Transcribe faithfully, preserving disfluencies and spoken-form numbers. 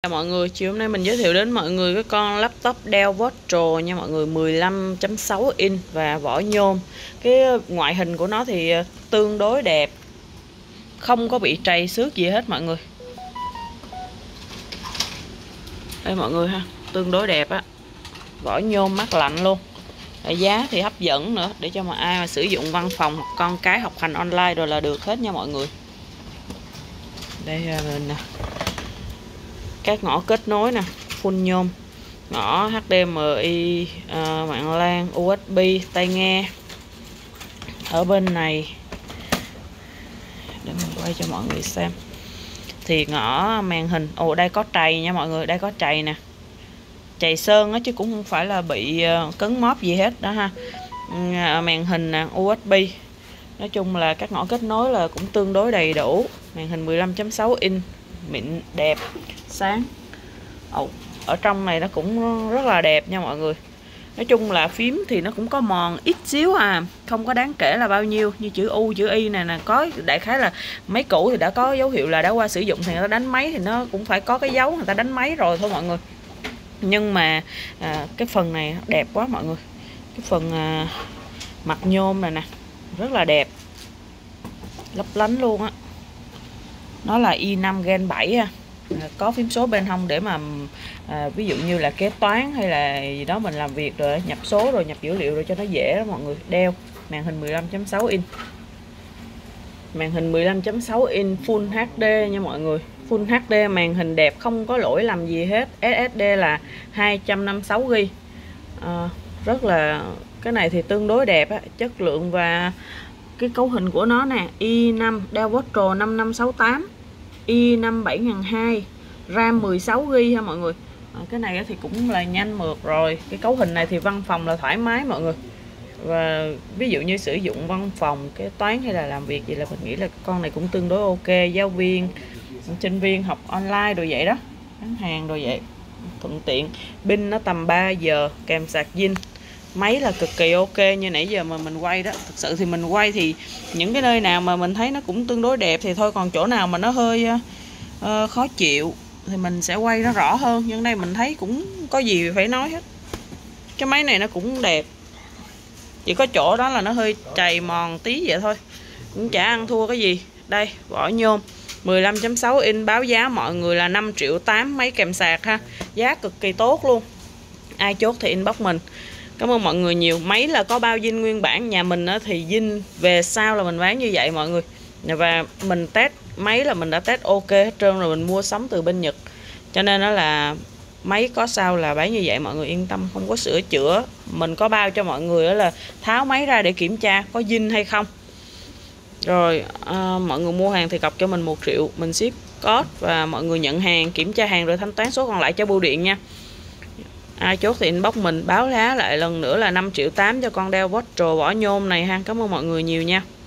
Chào mọi người, chiều hôm nay mình giới thiệu đến mọi người cái con laptop Dell Vostro nha mọi người, mười lăm chấm sáu inch và vỏ nhôm. Cái ngoại hình của nó thì tương đối đẹp, không có bị trầy xước gì hết mọi người. Đây mọi người ha, tương đối đẹp á. Vỏ nhôm mát lạnh luôn. Giá thì hấp dẫn nữa, để cho mà ai mà sử dụng văn phòng hoặc con cái học hành online rồi là được hết nha mọi người. Đây là mình nè. Các ngõ kết nối nè, full nhôm, ngõ H D M I, uh, mạng LAN, U S B, tai nghe. Ở bên này để mình quay cho mọi người xem thì ngõ màn hình, ồ đây có trầy nha mọi người, đây có trầy nè, trầy sơn á chứ cũng không phải là bị uh, cấn móp gì hết đó ha. Uh, màn hình nè, U S B, nói chung là các ngõ kết nối là cũng tương đối đầy đủ. Màn hình mười lăm chấm sáu inch mịn đẹp sáng. Ồ, ở trong này nó cũng rất là đẹp nha mọi người. Nói chung là phím thì nó cũng có mòn ít xíu à, không có đáng kể là bao nhiêu. Như chữ U, chữ Y này nè, có đại khái là máy cũ thì đã có dấu hiệu là đã qua sử dụng thì người ta đánh máy thì nó cũng phải có cái dấu người ta đánh máy rồi thôi mọi người. Nhưng mà à, cái phần này đẹp quá mọi người. Cái phần à, mặt nhôm này nè rất là đẹp, lấp lánh luôn á. Nó là i năm Gen bảy ha. À, có phím số bên hông để mà à, ví dụ như là kế toán hay là gì đó mình làm việc rồi nhập số rồi nhập dữ liệu rồi cho nó dễ đó mọi người. Đeo màn hình mười lăm chấm sáu inch, màn hình mười lăm chấm sáu inch Full H D nha mọi người. Full H D, màn hình đẹp không có lỗi lầm gì hết. S S D là hai trăm năm mươi sáu gi ga bai, à, rất là cái này thì tương đối đẹp á, chất lượng. Và cái cấu hình của nó nè, i năm Dell Vostro năm năm sáu tám, i năm bảy nghìn hai trăm, RAM mười sáu gi ga bai ha mọi người. À, cái này thì cũng là nhanh mượt rồi. Cái cấu hình này thì văn phòng là thoải mái mọi người. Và ví dụ như sử dụng văn phòng, kế toán hay là làm việc gì là mình nghĩ là con này cũng tương đối ok. Giáo viên, sinh viên học online đồ vậy đó, bán hàng đồ vậy, thuận tiện. Pin nó tầm ba giờ, kèm sạc zin. Máy là cực kỳ ok, như nãy giờ mà mình quay đó. Thực sự thì mình quay thì những cái nơi nào mà mình thấy nó cũng tương đối đẹp thì thôi, còn chỗ nào mà nó hơi uh, khó chịu thì mình sẽ quay nó rõ hơn. Nhưng đây mình thấy cũng có gì phải nói hết. Cái máy này nó cũng đẹp, chỉ có chỗ đó là nó hơi trầy mòn tí vậy thôi, cũng chả ăn thua cái gì. Đây, vỏ nhôm mười lăm chấm sáu inch, báo giá mọi người là năm triệu tám, máy kèm sạc ha. Giá cực kỳ tốt luôn. Ai chốt thì inbox mình. Cảm ơn mọi người nhiều. Máy là có bao zin nguyên bản, nhà mình thì zin về sau là mình bán như vậy mọi người. Và mình test máy là mình đã test ok hết trơn rồi, mình mua sắm từ bên Nhật, cho nên đó là máy có sao là bán như vậy, mọi người yên tâm, không có sửa chữa. Mình có bao cho mọi người đó là tháo máy ra để kiểm tra có zin hay không. Rồi à, mọi người mua hàng thì cọc cho mình một triệu, mình ship code và mọi người nhận hàng, kiểm tra hàng rồi thanh toán số còn lại cho bưu điện nha. Ai chốt thì inbox mình. Báo giá lại lần nữa là năm triệu tám cho con Dell Vostro vỏ nhôm này ha. Cảm ơn mọi người nhiều nha.